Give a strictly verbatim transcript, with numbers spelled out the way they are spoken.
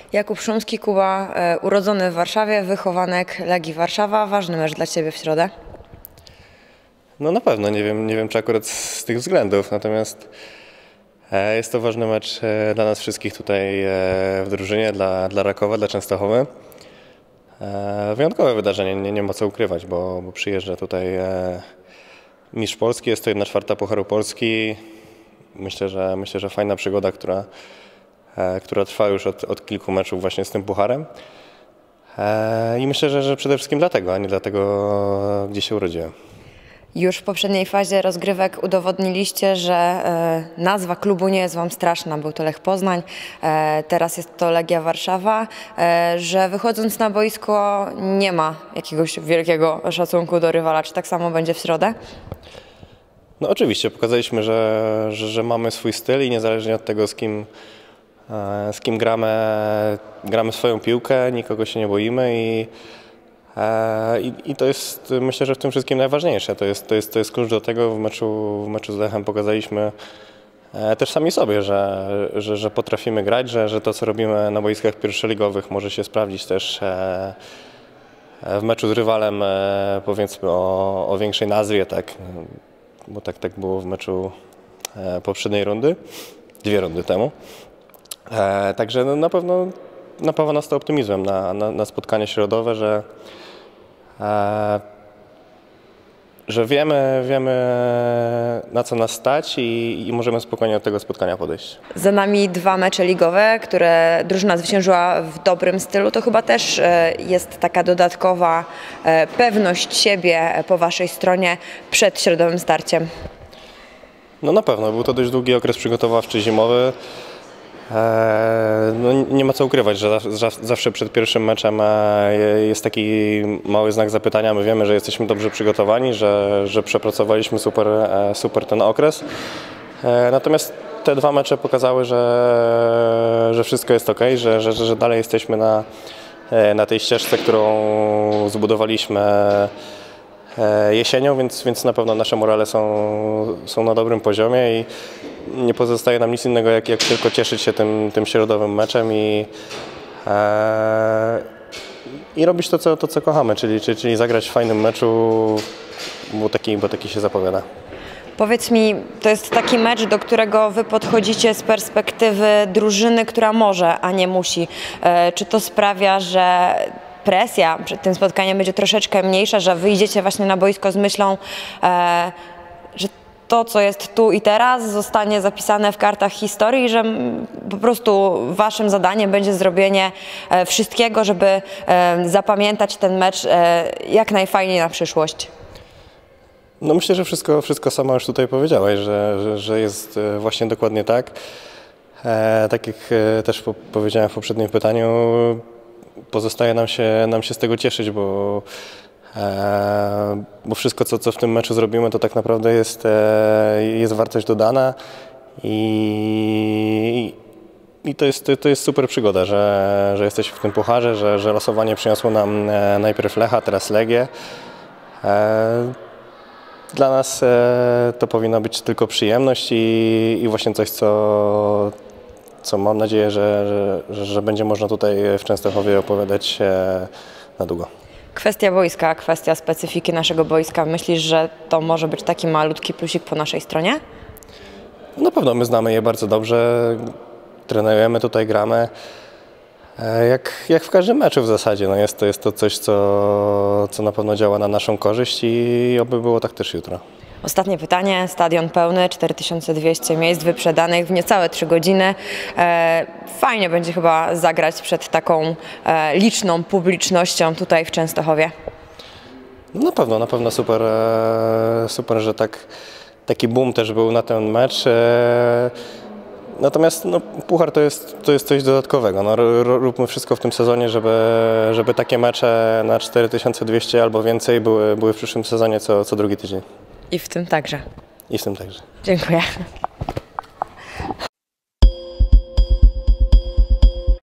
Jakub Szumski, Kuba, e, urodzony w Warszawie, wychowanek Legii Warszawa. Ważny mecz dla Ciebie w środę? No na pewno, nie wiem, nie wiem czy akurat z tych względów, natomiast e, jest to ważny mecz e, dla nas wszystkich tutaj e, w drużynie, dla, dla Rakowa, dla Częstochowy. E, wyjątkowe wydarzenie, nie, nie ma co ukrywać, bo, bo przyjeżdża tutaj e, mistrz Polski, jest to jedna czwarta Pucharu Polski. Myślę, że, myślę, że fajna przygoda, która, e, która trwa już od, od kilku meczów właśnie z tym pucharem. E, I myślę, że, że przede wszystkim dlatego, a nie dlatego, gdzie się urodziłem. Już w poprzedniej fazie rozgrywek udowodniliście, że e, nazwa klubu nie jest Wam straszna. Był to Lech Poznań, e, teraz jest to Legia Warszawa, e, że wychodząc na boisko nie ma jakiegoś wielkiego szacunku do rywala. Czy tak samo będzie w środę? No oczywiście, pokazaliśmy, że, że, że mamy swój styl i niezależnie od tego, z kim, e, z kim gramy, gramy swoją piłkę, nikogo się nie boimy i I, I to jest, myślę, że w tym wszystkim najważniejsze. To jest, to jest, to jest klucz do tego. W meczu, w meczu z Lechem pokazaliśmy też sami sobie, że, że, że potrafimy grać, że, że to, co robimy na boiskach pierwszoligowych, może się sprawdzić też w meczu z rywalem, powiedzmy o, o większej nazwie, tak? Bo tak, tak było w meczu poprzedniej rundy, dwie rundy temu. Także no, na pewno napawa nas to optymizmem na, na, na spotkanie środowe, że E, że wiemy, wiemy na co nas stać i, i możemy spokojnie od tego spotkania podejść. Za nami dwa mecze ligowe, które drużyna zwyciężyła w dobrym stylu. To chyba też e, jest taka dodatkowa e, pewność siebie po Waszej stronie przed środowym starciem. No na pewno, był to dość długi okres przygotowawczy zimowy. No, nie ma co ukrywać, że zawsze przed pierwszym meczem jest taki mały znak zapytania. My wiemy, że jesteśmy dobrze przygotowani, że, że przepracowaliśmy super, super ten okres. Natomiast te dwa mecze pokazały, że, że wszystko jest ok, że, że, że dalej jesteśmy na, na tej ścieżce, którą zbudowaliśmy jesienią, więc, więc na pewno nasze morale są, są na dobrym poziomie i nie pozostaje nam nic innego, jak, jak tylko cieszyć się tym, tym środowym meczem i, e, i robić to co, to, co kochamy, czyli, czyli, czyli zagrać w fajnym meczu, bo taki, bo taki się zapowiada. Powiedz mi, to jest taki mecz, do którego Wy podchodzicie z perspektywy drużyny, która może, a nie musi. E, czy to sprawia, że presja przed tym spotkaniem będzie troszeczkę mniejsza, że wyjdziecie właśnie na boisko z myślą, e, że to, co jest tu i teraz, zostanie zapisane w kartach historii, że po prostu Waszym zadaniem będzie zrobienie e, wszystkiego, żeby e, zapamiętać ten mecz e, jak najfajniej na przyszłość? No myślę, że wszystko, wszystko sama już tutaj powiedziałaś, że, że, że jest właśnie dokładnie tak. E, tak jak też po, powiedziałem w poprzednim pytaniu, pozostaje nam się, nam się z tego cieszyć, bo, e, bo wszystko, co, co w tym meczu zrobimy, to tak naprawdę jest, e, jest wartość dodana i, i to, jest, to, to jest super przygoda, że, że jesteśmy w tym pucharze, że, że losowanie przyniosło nam e, najpierw Lecha, teraz Legię. E, dla nas e, to powinna być tylko przyjemność i, i właśnie coś, co co mam nadzieję, że, że, że będzie można tutaj w Częstochowie opowiadać na długo. Kwestia boiska, kwestia specyfiki naszego boiska. Myślisz, że to może być taki malutki plusik po naszej stronie? Na pewno my znamy je bardzo dobrze, trenujemy tutaj, gramy. Jak, jak w każdym meczu w zasadzie. No jest, to, jest to coś, co, co na pewno działa na naszą korzyść i oby było tak też jutro. Ostatnie pytanie. Stadion pełny, cztery tysiące dwieście miejsc wyprzedanych w niecałe trzy godziny. E, fajnie będzie chyba zagrać przed taką e, liczną publicznością tutaj w Częstochowie. Na pewno, na pewno super, e, super, że tak, taki boom też był na ten mecz. E, natomiast no, puchar to jest, to jest coś dodatkowego. No, róbmy wszystko w tym sezonie, żeby, żeby takie mecze na cztery tysiące dwieście albo więcej były, były w przyszłym sezonie co, co drugi tydzień. I w tym także. I w tym także. Dziękuję.